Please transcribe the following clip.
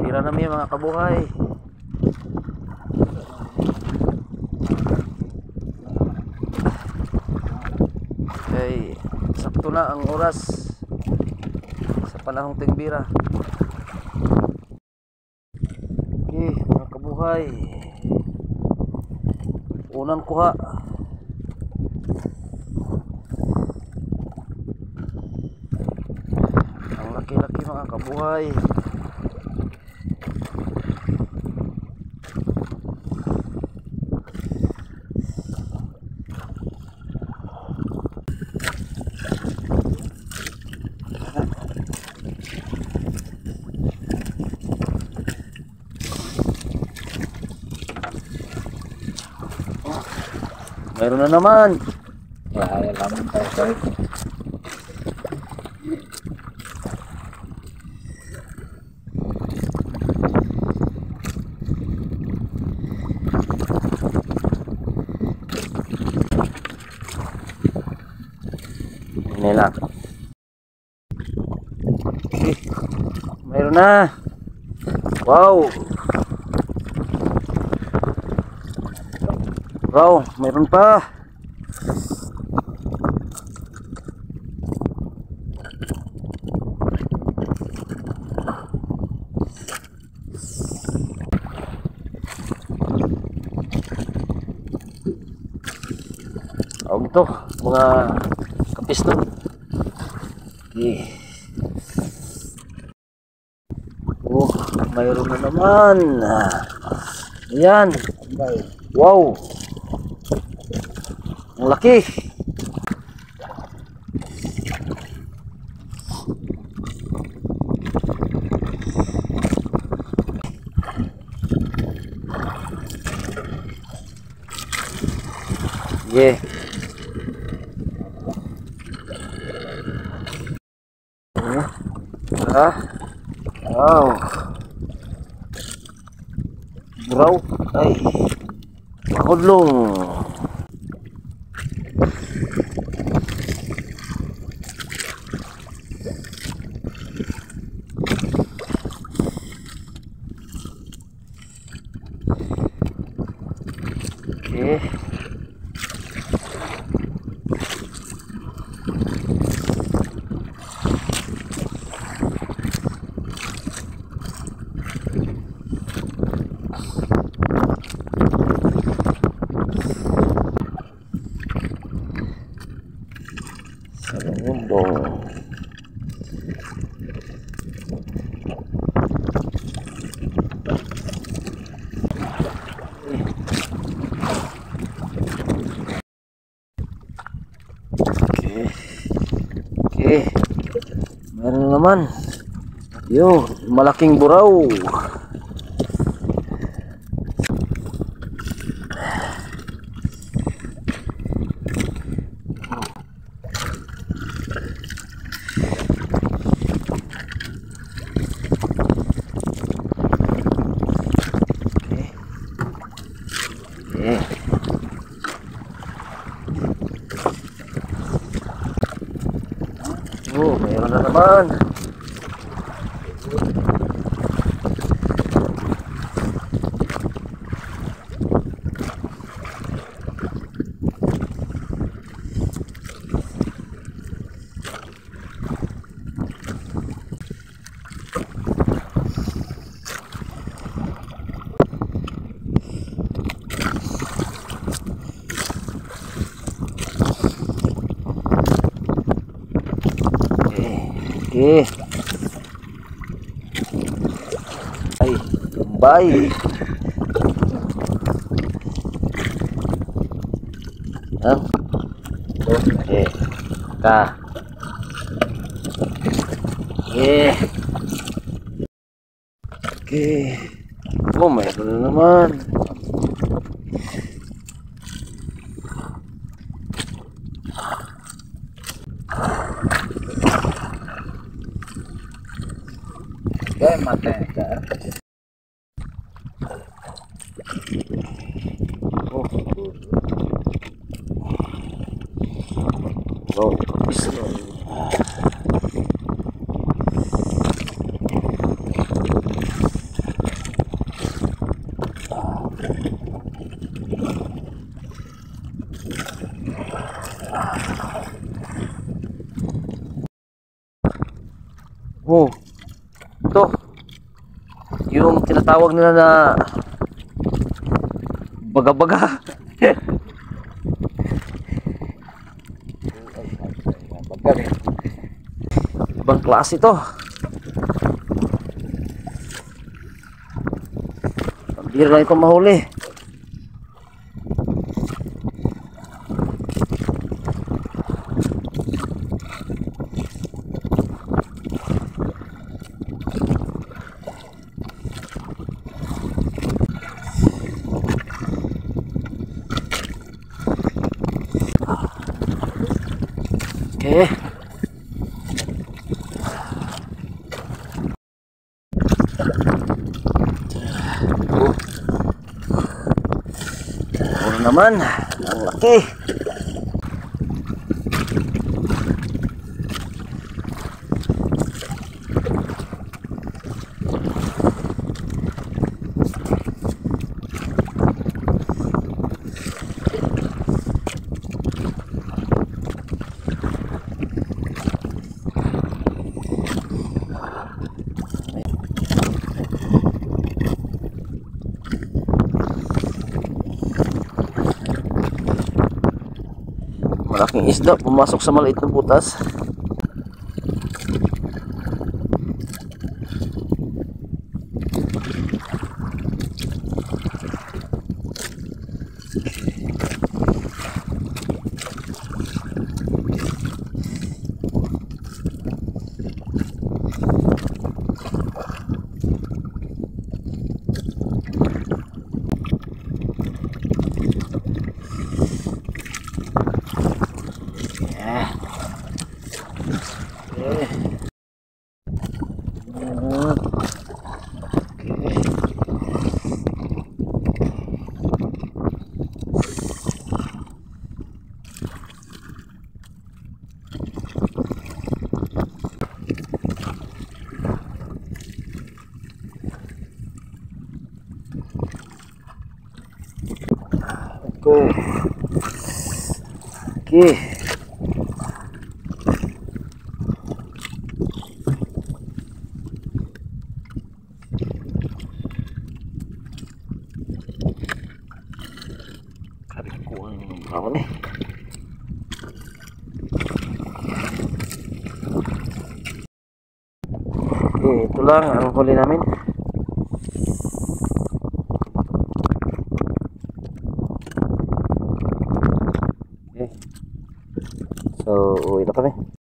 Bira na mga kabuhay. Okay, sakto na ang oras sa panahong tingbira. Okay, mga kabuhay, unang kuha. Ang laki-laki mga kabuhay. Mayroon na naman. Kaya naman tayo. Nila. Mayroon na. Wow. Wow, mayroon pa. Ito, mga kapiston. Okay. Oh, mayroon na naman. Ayan. Wow. Ang laki. Yeah. Wow. Buraw. Ay. Makudlong. Okay. Salungundong. Okay. Meron na naman. Yo, malaking buraw. Oh, mayroon na naman. Okay. Ay, bye. Okay. Ka. Okay. Okay. Oh, mayroon na naman. Okay, matay ka. Oh. Oh, kapis na. Oh. Ito. Yung tinatawag nila na baga-baga. Pagkari. Ibang klase to. Pambira lang itong mahuli. Okay. Ano naman, ang laki. Malaking isda pumasok sa maliit na butas. Go. Okay. Karik ko ang bawal eh. Okay, ito lang ang huli namin. Okay. So, uwi na kami.